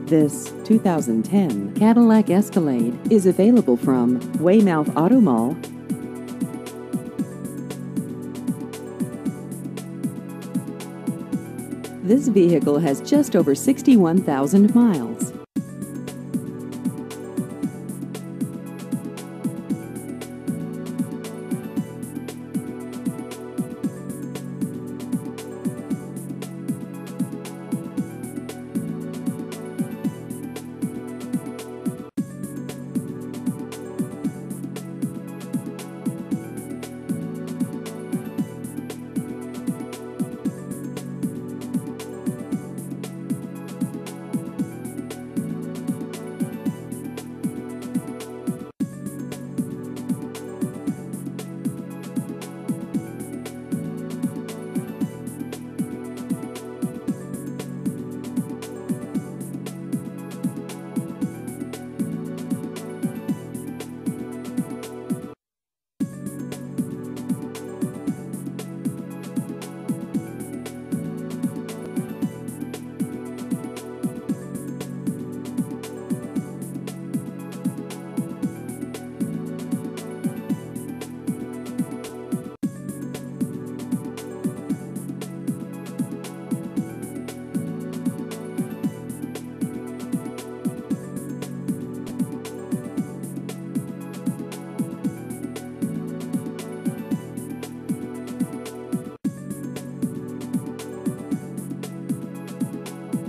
This 2010 Cadillac Escalade is available from Weymouth Auto Mall. This vehicle has just over 61,000 miles.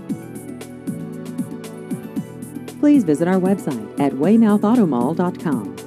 Please visit our website at weymouthautomall.com.